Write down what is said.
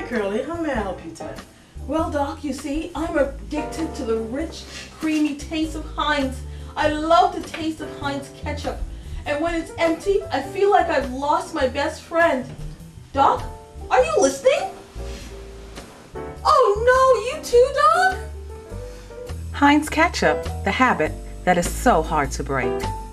Curly, how may I help you today? Well, Doc, you see, I'm addicted to the rich, creamy taste of Heinz. I love the taste of Heinz Ketchup. And when it's empty, I feel like I've lost my best friend. Doc, are you listening? Oh no, you too, Doc? Heinz Ketchup, the habit that is so hard to break.